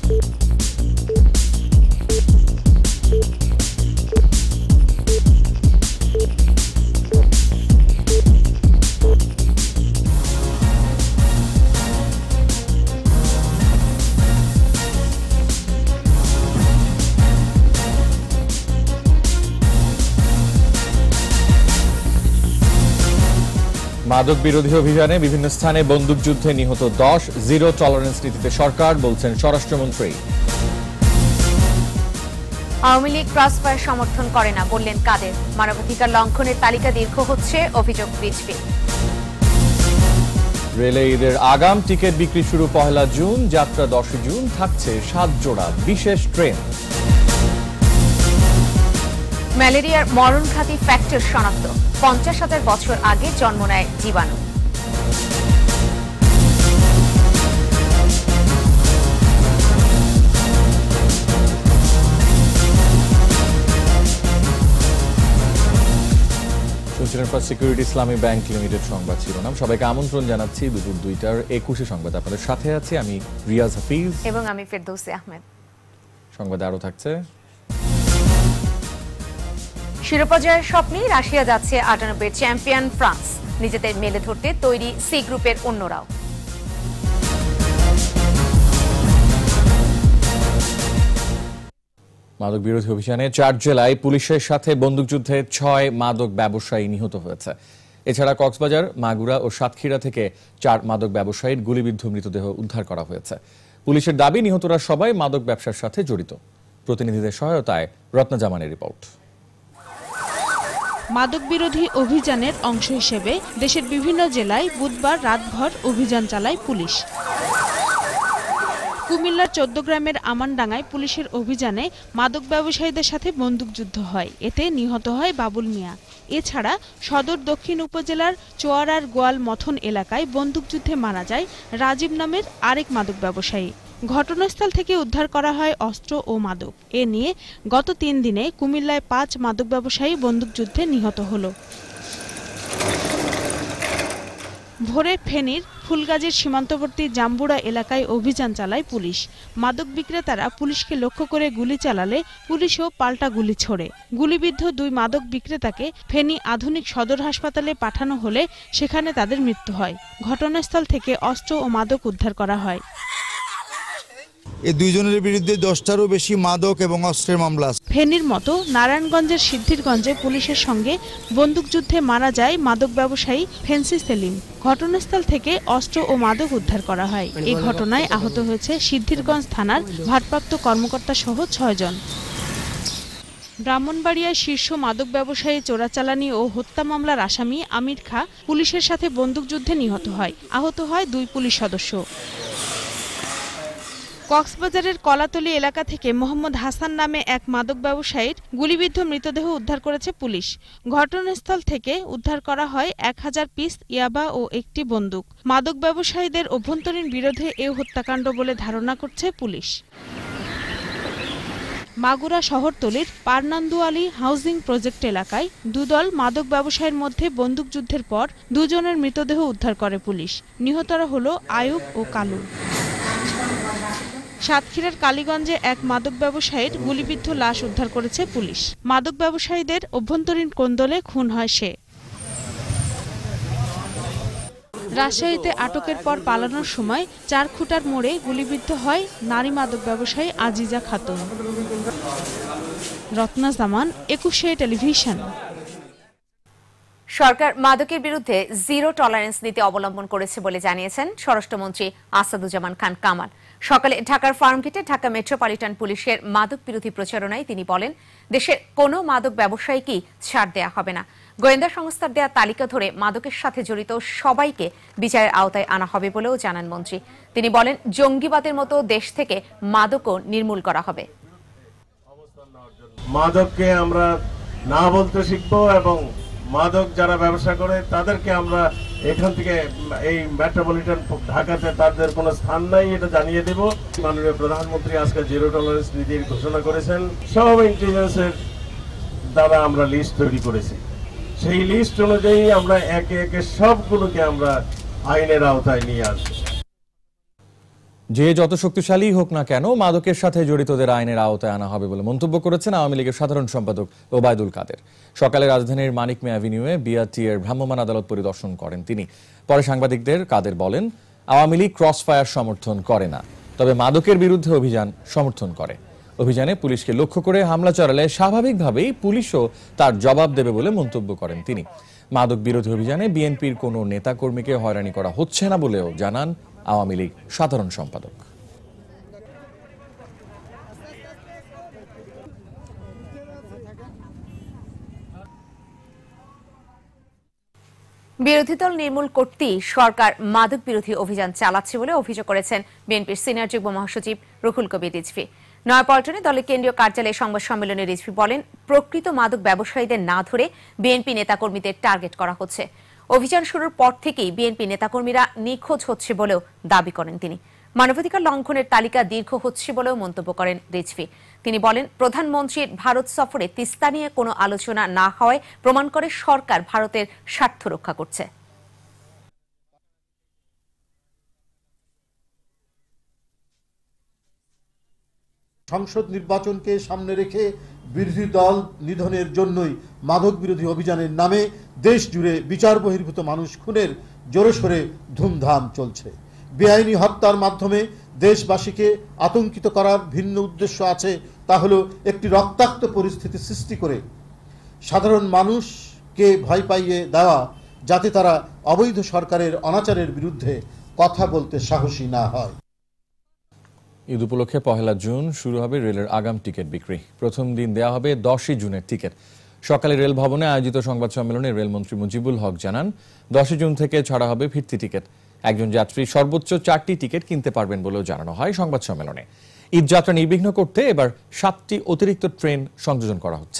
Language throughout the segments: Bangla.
মাদক বিরোধী অভিযানে বিভিন্ন স্থানে বন্দুকযুদ্ধে নিহত 10, জিরো টলারেন্স নীতিতে সরকার, বলছেন স্বরাষ্ট্রমন্ত্রী। আওয়ামী লীগ ক্রসফায়ার সমর্থন করে না, বললেন কাদের। মানবাধিকার লঙ্ঘনের তালিকা দীর্ঘ হচ্ছে, অভিযোগ রিজভি। রেলে ঈদের আগাম টিকিট বিক্রি শুরু 1 জুন, যাত্রা 10 জুন, থাকছে 7 জোড়া বিশেষ ট্রেন। ম্যালেরিয়ার মরণঘাতী ফ্যাক্টর শনাক্ত, 50,000 বছর আগে জন্ম নেয় জীবাণু। শুনছিলেন first security Islami bank limited সংবাদ শিরোনাম। সবাইকে আমন্ত্রণ জানাচ্ছি দুপুর 2টার 21 সংবাদ। আপনাদের সাথে আছি আমি রিয়াজ হাফিজ এবং আমি ফেরদৌসী আহমেদ। সংবাদে আরো থাকছে: শিরোপা জয়ের স্বপ্নে রাশিয়া যাচ্ছে 98 চ্যাম্পিয়ন ফ্রান্স, নিজেদের মেলে ধরতে তৈরি সি গ্রুপের অন্যরাও। মাদক বিরোধী অভিযানে 4 জেলায় পুলিশের সাথে বন্দুকযুদ্ধে 6 মাদক ব্যবসায়ী নিহত হয়েছে। এছাড়া কক্সবাজার, মাগুরা ও সাতক্ষীরা থেকে 4 মাদক ব্যবসায়ীর গুলিবিদ্ধ মৃতদেহ উদ্ধার করা হয়েছে। পুলিশের দাবি, নিহতরা সবাই মাদক ব্যবসার সাথে জড়িত। প্রতিনিধিদের সহায়তায় রত্না জামানের রিপোর্ট। মাদক বিরোধী অভিযানের অংশ হিসেবে দেশের বিভিন্ন জেলায় বুধবার রাতভর অভিযান চালায় পুলিশ। কুমিল্লার 14 গ্রামের আমানডাঙ্গায় পুলিশের অভিযানে মাদক ব্যবসায়ীদের সাথে বন্দুকযুদ্ধ হয়, এতে নিহত হয় বাবুল মিয়া। এছাড়া সদর দক্ষিণ উপজেলার চোয়ারার গোয়াল মথন এলাকায় বন্দুকযুদ্ধে মারা যায় রাজীব নামের আরেক মাদক ব্যবসায়ী। ঘটনাস্থল থেকে উদ্ধার করা হয় অস্ত্র ও মাদক। এ নিয়ে গত 3 দিনে কুমিল্লায় 5 মাদক ব্যবসায়ী বন্দুকযুদ্ধে নিহত হলো। ভোরে ফেনীর ফুলগাজীর সীমান্তবর্তী জাম্বুড়া এলাকায় অভিযান চালায় পুলিশ। মাদক বিক্রেতারা পুলিশকে লক্ষ্য করে গুলি চালালে পুলিশও পাল্টা গুলি ছোড়ে। গুলিবিদ্ধ 2 মাদক বিক্রেতাকে ফেনী আধুনিক সদর হাসপাতালে পাঠানো হলে সেখানে তাদের মৃত্যু হয়। ঘটনাস্থল থেকে অস্ত্র ও মাদক উদ্ধার করা হয়। এই 2 জনের বিরুদ্ধে 10টারও বেশি মাদক এবং অস্ত্রের মামলা। ফেনীর মতো নারায়ণগঞ্জের সিদ্ধিরগঞ্জে পুলিশের সঙ্গে বন্দুকযুদ্ধে মারা যায় মাদক ব্যবসায়ী ফেন্সি সেলিম। ঘটনাস্থল থেকে অস্ত্র ও মাদক উদ্ধার করা হয়। এই ঘটনায় আহত হয়েছে সিদ্ধিরগঞ্জ থানার ভারপ্রাপ্ত কর্মকর্তা সহ 6 জন। ব্রাহ্মণবাড়িয়ায় শীর্ষ মাদক ব্যবসায়ী চোরাচালানি ও হত্যা মামলার আসামি আমির খা পুলিশের সাথে বন্দুকযুদ্ধে নিহত হয়। আহত হয় 2 পুলিশ সদস্য। কক্সবাজারের কলাতলী এলাকা থেকে মোহাম্মদ হাসান নামে এক মাদক ব্যবসায়ীর গুলিবিদ্ধ মৃতদেহ উদ্ধার করেছে পুলিশ। ঘটনাস্থল থেকে উদ্ধার করা হয় 1000 পিস ইয়াবা ও একটি বন্দুক। মাদক ব্যবসায়ীদের অভ্যন্তরীণ বিরোধে এ হত্যাকাণ্ড বলে ধারণা করছে পুলিশ। মাগুরা শহরতলির পারনান্দুয়ালি হাউজিং প্রজেক্ট এলাকায় 2 দল মাদক ব্যবসায়ীর মধ্যে বন্দুকযুদ্ধের পর 2 জনের মৃতদেহ উদ্ধার করে পুলিশ। নিহতরা হলো আয়ুব ও কালু। সাতক্ষীরার কালীগঞ্জে এক মাদক ব্যবসায়ীর গুলিবিদ্ধ লাশ উদ্ধার করেছে পুলিশ। মাদক ব্যবসায়ীদের অভ্যন্তরীণ কোন্দলে খুন হয় সে। রাজশাহীতে আটকের পর পালানোর সময় 4 খুঁটার মোড়ে গুলিবিদ্ধ হয় নারী মাদক ব্যবসায়ী আজিজা খাতুন। রত্না জামান, 21 টেলিভিশন। সরকার মাদকের বিরুদ্ধে জিরো টলারেন্স নীতি অবলম্বন করেছে বলে জানিয়েছেন স্বরাষ্ট্রমন্ত্রী আসাদুজ্জামান খান কামাল। সকালে ঢাকার ফার্মগেটে ঢাকা মেট্রোপলিটন পুলিশের মাদক বিরোধী প্রচারণায় তিনি বলেন, দেশের কোনো মাদক ব্যবসায়ীকেই ছাড় দেয়া হবে না। গোয়েন্দা সংস্থার দেয়া তালিকা ধরে মাদকের সাথে জড়িত সবাইকে বিচারের আওতায় আনা হবে বলেও জানান মন্ত্রী। তিনি বলেন, জঙ্গিবাদের মতো দেশ থেকে মাদকও নির্মূল করা হবে। মাদককে আমরা না বলতে শিখবো এবং মাদক যারা ব্যবসা করে তাদেরকে আমরা এখান থেকে এই মেট্রোপলিটন ঢাকাতে তাদের কোনো স্থান নাই এটা জানিয়ে দেব। মাননীয় প্রধানমন্ত্রী আজকে জিরো টলারেন্স নীতির ঘোষণা করেছেন। সব ইন্টেলিজেন্সের দ্বারা আমরা লিস্ট তৈরি করেছি। সেই লিস্ট অনুযায়ী আমরা একে একে সবগুলোকে আমরা আইনের আওতায় নিয়ে আসবো। যে যত শক্তিশালী হোক না কেন মাদকের সাথে জড়িতদের আইনের আওতায় আনা হবে বলে মন্তব্য করেছেন আওয়ামী লীগের সাধারণ সম্পাদক ওবায়দুল কাদের। সকালে রাজধানীর মানিক মিয়া অ্যাভিনিউয়ে বিআরটিএর ভ্রাম্যমাণ আদালত পরিদর্শন করেন তিনি। পরে সাংবাদিকদের কাদের বলেন, আওয়ামী লীগ ক্রসফায়ার সমর্থন করে না, তবে মাদকের বিরুদ্ধে অভিযান সমর্থন করে। অভিযানে পুলিশকে লক্ষ্য করে হামলা চালালে স্বাভাবিকভাবেই পুলিশও তার জবাব দেবে বলে মন্তব্য করেন তিনি। মাদক বিরোধী অভিযানে বিএনপির কোনো নেতাকর্মীকে হয়রানি করা হচ্ছে না বলেও জানান আওয়ামী লীগ সাধারণ সম্পাদক। বিরোধী দল নির্মূল করতেই সরকার মাদক বিরোধী অভিযান চালাচ্ছে বলে অভিযোগ করেছেন বিএনপির সিনিয়র যুগ্ম মহাসচিব রুহুল কবির রিজভী। নয়াপল্টনে দলের কেন্দ্রীয় কার্যালয়ে সংবাদ সম্মেলনে রিজভী বলেন, প্রকৃত মাদক ব্যবসায়ীদের না ধরে বিএনপি নেতাকর্মীদের টার্গেট করা হচ্ছে। অভিযান শুরুর পর থেকেই বিএনপি নেতাকর্মীরা নিখোঁজ হচ্ছে বলেও দাবি করেন তিনি। মানবাধিকার লঙ্ঘনের তালিকা দীর্ঘ হচ্ছে বলেও মন্তব্য করেন রিজভী। তিনি বলেন, প্রধানমন্ত্রীর ভারত সফরে তিস্তা নিয়ে কোনো আলোচনা না হওয়ায় প্রমাণ করে সরকার ভারতের স্বার্থ রক্ষা করছে। সংসদ নির্বাচনকে সামনে রেখে বিরোধী দল নিধনের জন্যই মাদক বিরোধী অভিযানের নামে দেশ জুড়ে বিচার বহির্ভূত মানুষ খুনের জোরেশোরে ধুমধাম চলছে। বেআইনি হত্যার মাধ্যমে দেশবাসীকে আতঙ্কিত করার ভিন্ন উদ্দেশ্য আছে, তা হলো একটি রক্তাক্ত পরিস্থিতি সৃষ্টি করে সাধারণ মানুষকে ভয় পাইয়ে দেওয়া, যাতে তারা অবৈধ সরকারের অনাচারের বিরুদ্ধে কথা বলতে সাহসী না হয়। ঈদ উপলক্ষে 1 জুন শুরু হবে রেলের আগাম টিকিট বিক্রি। প্রথম দিন দেয়া হবে 10 জুনের টিকিট। সকালে রেল ভবনে আয়োজিত সংবাদ সম্মেলনে রেলমন্ত্রী মুজিবুল হক জানান, 10 জুন থেকে ছাড়া হবে ফিরতি টিকিট। একজন যাত্রী সর্বোচ্চ 4টি টিকিট কিনতে পারবেন বলেও জানানো হয় সংবাদ সম্মেলনে। ঈদ যাত্রা নির্বিঘ্ন করতে এবার 7টি অতিরিক্ত ট্রেন সংযোজন করা হচ্ছে।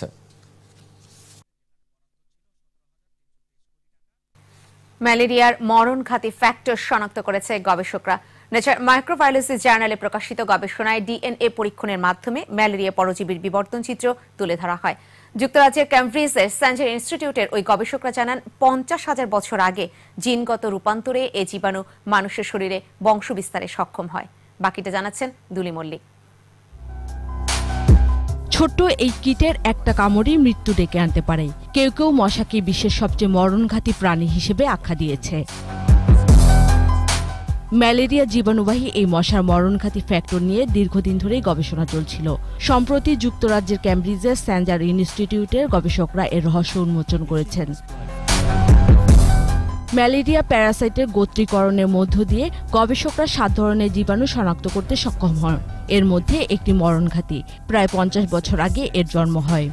ম্যালেরিয়ার মরণঘাতী ফ্যাক্টর শনাক্ত করেছে গবেষকরা। নেচার মাইক্রোবায়োলজি জার্নালে প্রকাশিত গবেষণায় ডিএনএ পরীক্ষণের মাধ্যমে ম্যালেরিয়া পরজীবীর বিবর্তন চিত্র তুলে ধরা হয়। যুক্তরাজ্যের ক্যামব্রিজের সেঞ্চার ইনস্টিটিউটের ওই গবেষকরা জানান, 50,000 বছর আগে জিনগত রূপান্তরে এ জীবাণু মানুষের শরীরে বংশ বিস্তারে সক্ষম হয়। বাকিটা জানাচ্ছেন দুলি মল্লিক। ছোট্ট এই কীটের একটা কামড়ই মৃত্যু ডেকে আনতে পারে। কেউ কেউ মশাকে বিশ্বের সবচেয়ে মরণঘাতী প্রাণী হিসেবে আখ্যা দিয়েছে। ম্যালেরিয়া জীবাণুবাহী এই মশার মরণঘাতী ফ্যাক্টর নিয়ে দীর্ঘদিন ধরেই গবেষণা চলছিল। সম্প্রতি যুক্তরাজ্যের ক্যামব্রিজের সেঞ্চার ইনস্টিটিউটের গবেষকরা এর রহস্য উন্মোচন করেছেন। ম্যালেরিয়া প্যারাসাইটের গোত্রীকরণের মধ্য দিয়ে গবেষকরা 7 ধরনের জীবাণু শনাক্ত করতে সক্ষম হন। এর মধ্যে একটি মরণঘাতী। প্রায় 50 বছর আগে এর জন্ম হয়।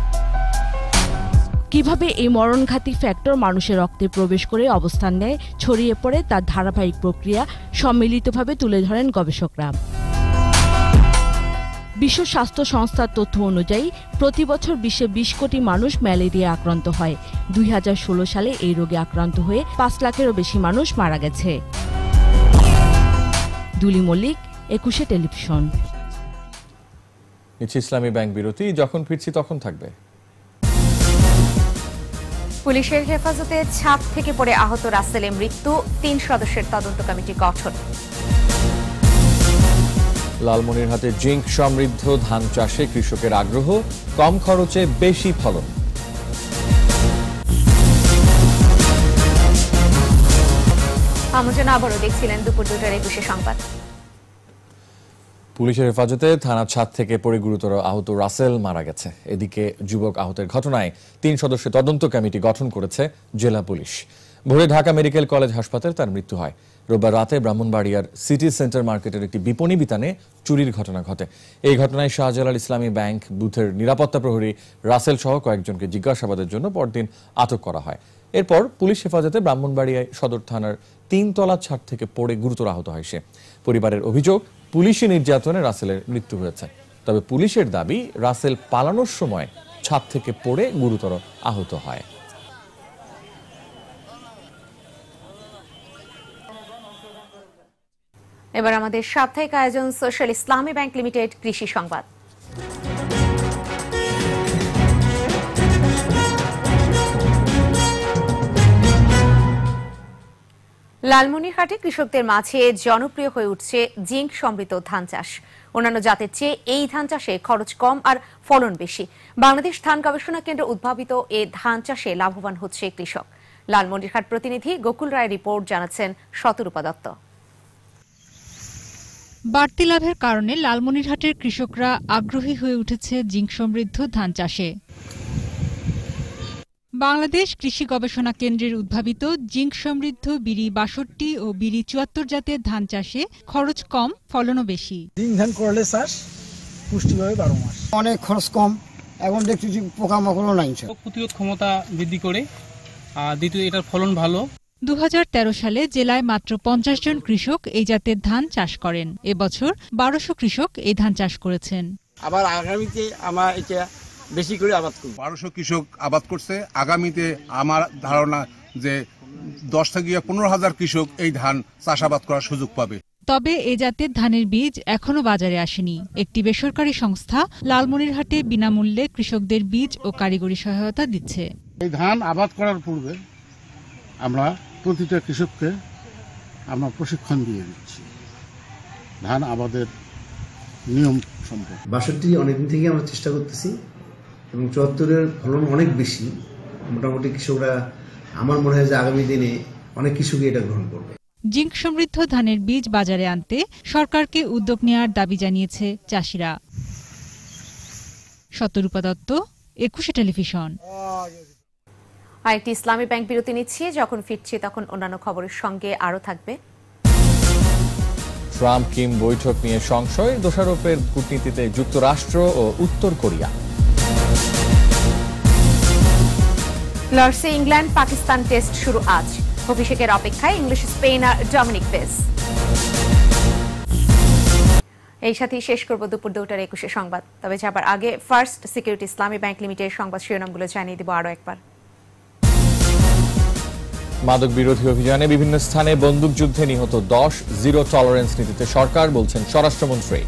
কিভাবে এই মরণঘাতী ফ্যাক্টর মানুষের রক্তে প্রবেশ করে অবস্থান নেয়, ছড়িয়ে পড়ে, তার ধারাবাহিক প্রক্রিয়া সম্মিলিতভাবে তুলে ধরেন গবেষকরা। বিশ্ব স্বাস্থ্য সংস্থার তথ্য অনুযায়ী প্রতি বছর বিশ্বে 20 কোটি মানুষ ম্যালেরিয়া আক্রান্ত হয়। 2016 সালে এই রোগে আক্রান্ত হয়ে 5 লাখেরও বেশি মানুষ মারা গেছে। দুলি মল্লিক, 21 টেলিভিশন। ইসলামী ব্যাংক বিরতি, যখন ফিরছি তখন থাকবে। পুলিশের হেফাজতে ছাদ থেকে পড়ে আহত রাসেলের মৃত্যু, 3 সদস্যের তদন্ত কমিটি গঠন। লালমনিরহাটে জিঙ্ক সমৃদ্ধ ধান চাষে কৃষকের আগ্রহ, কম খরচে বেশি ফলন। আমন্ত্রণ আবারও দেখছিলেন দুপুর 2টার 21 সংবাদ। পুলিশের হেফাজতে থানার ছাদ থেকে পড়ে গুরুতর আহত রাসেল মারা গেছে। এদিকে যুবক আহতের ঘটনায় 3 সদস্যের তদন্ত কমিটি গঠন করেছে জেলা পুলিশ। ভোরে ঢাকা মেডিকেল কলেজ হাসপাতালে তার মৃত্যু হয়। রোববার রাতে ব্রাহ্মণবাড়িয়ার সিটি সেন্টার মার্কেটের একটি বিপণী বিতানে চুরির ঘটনা ঘটে। এই ঘটনায় শাহজালাল ইসলামী ব্যাংক বুথের নিরাপত্তা প্রহরী রাসেল সহ কয়েকজনকে জিজ্ঞাসাবাদের জন্য পরদিন আটক করা হয়। এরপর পুলিশ হেফাজতে ব্রাহ্মণবাড়িয়া সদর থানার 3 তলা ছাদ থেকে পড়ে গুরুতর আহত হয় সে। পরিবারের অভিযোগ, পুলিশি নির্যাতনে রাসেলের মৃত্যু হয়েছে। তবে পুলিশের দাবি, রাসেল পালানোর সময় ছাদ থেকে পড়ে গুরুতর আহত হয়। এবার আমাদের সাপ্তাহিক আয়োজন সোশ্যাল ইসলামী ব্যাংক লিমিটেড কৃষি সংবাদ। লালমনিরহাটে কৃষকদের মাঝে জনপ্রিয় হয়ে উঠছে জিঙ্ক সমৃদ্ধ ধান চাষ। অন্যান্য জাতের চেয়ে এই ধান চাষে খরচ কম আর ফলন বেশি। বাংলাদেশ ধান গবেষণা কেন্দ্র উদ্ভাবিত এ ধান চাষে লাভবান হচ্ছে কৃষক। লালমনিরহাট প্রতিনিধি গোকুল রায় রিপোর্ট জানাচ্ছেন শতরূপা দত্ত। বাড়তি লাভের কারণে লালমনিরহাটের কৃষকরা আগ্রহী হয়ে উঠেছে জিঙ্ক সমৃদ্ধ ধান চাষে। বাংলাদেশ কৃষি গবেষণা কেন্দ্রের উদ্ভাবিত জিঙ্ক সমৃদ্ধ বিরি ৬২ ও বিরি ৭৪ জাতের ধান চাষে খরচ কম, ফলনও বেশি। জিঙ্ক ধান করলে চাষ পুষ্টি পাবে ১২ মাস। অনেক খরচ কম, এখন দেখছি পোকামাকড়ও নাই। প্রতিরোধ ক্ষমতা বৃদ্ধি করে, আর দ্বিতীয় এটার ফলন ভালো। ২০১৩ সালে জেলায় মাত্র ৫০ জন কৃষক এই জাতের ধান চাষ করেন। এবছর ১২০০ কৃষক এই ধান চাষ করেছেন। আবার আগামীতে আমরা এটা বেশি করে আবাদ করব। ১২০০ কৃষক আবাদ করছে। আগামীতে আমার ধারণা যে ১০ থেকে ১৫,০০০ কৃষক এই ধান চাষাবাদ করার সুযোগ পাবে। তবে এ জাতের ধানের বীজ এখনো বাজারে আসেনি। একটি বেসরকারি সংস্থা লালমনিরহাটে বিনামূল্যে কৃষকদের বীজ ও কারিগরি সহায়তা দিচ্ছে। এই ধান আবাদ করার পূর্বে আমরা প্রতিটা কৃষককে আমরা প্রশিক্ষণ দিয়ে দিচ্ছি ধান আবাদের নিয়ম সম্পর্কে। ৬২ অনেকদিন থেকে আমরা চেষ্টা করতেছি এবং ৭৪-এর ফলন অনেক বেশি। মোটামুটি কৃষকরা, আমার মনে হয় যে আগামী দিনে অনেক কৃষকই এটা গ্রহণ করবে। জিঙ্ক সমৃদ্ধ ধানের বীজ বাজারে আনতে সরকারকে উদ্যোগ নেওয়ার দাবি জানিয়েছে চাষিরা। শতরূপা দত্ত, ২১ টেলিভিশন। আরেকটি ইসলামী ব্যাংক বিরতি নিচ্ছে। যখন ফিরছি তখন অন্যান্য খবরের সঙ্গে আরও থাকবে। ট্রাম্প কিম বৈঠক নিয়ে সংশয়, দোষারোপের কূটনীতিতে যুক্তরাষ্ট্র ও উত্তর কোরিয়া। লর্ডসে ইংল্যান্ড পাকিস্তান টেস্ট শুরু আজ। অভিষেকের অপেক্ষায় ইংলিশ স্পেনার ডমিনিক পেস। এই সাথেই শেষ করব দুপুর ২টার ২১ সংবাদ। তবে যাবার আগে first security Islami bank limited সংবাদ শিরোনামগুলো জানিয়ে দিব আরও একবার। মাদক বিরোধী অভিযানে বিভিন্ন স্থানে বন্দুকযুদ্ধে নিহত ১০, জিরো টলারেন্স নীতিতে সরকার, বলছেন স্বরাষ্ট্রমন্ত্রী।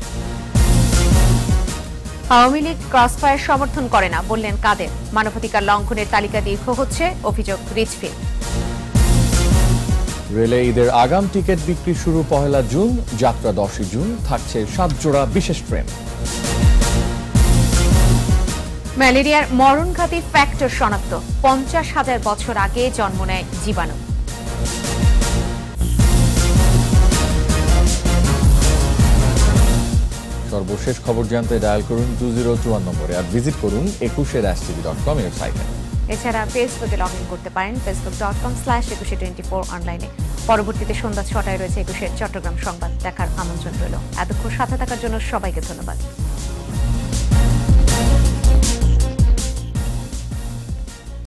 আওয়ামী লীগ ক্রসফায়ার সমর্থন করে না, বললেন কাদের। মানবাধিকার লঙ্ঘনের তালিকা দীর্ঘ হচ্ছে, অভিযোগ রিচফিল্ড। রেলে ঈদের আগাম টিকিট বিক্রি শুরু ১ জুন, যাত্রা ১০ জুন, থাকছে ৭ জোড়া বিশেষ ট্রেন। ম্যালেরিয়ার মরণঘাতী ফ্যাক্টর শনাক্ত, ৫০,০০০ বছর আগে জন্ম নেয় জীবাণু। সর্বশেষ খবর জানতে ডায়াল করুন 2021 নম্বরে আর ভিজিট করুন 21.tv.com ওয়েবসাইটে। এছাড়া ফেসবুকে লগ ইন করতে পারেন facebook.com/2124 অনলাইনে। পরবর্তীতে সন্ধ্যা ৬টায় রয়েছে ২১ চট্টগ্রাম সংবাদ দেখার আমন্ত্রণ রইল। এতক্ষণ সাথে থাকার জন্য সবাইকে ধন্যবাদ।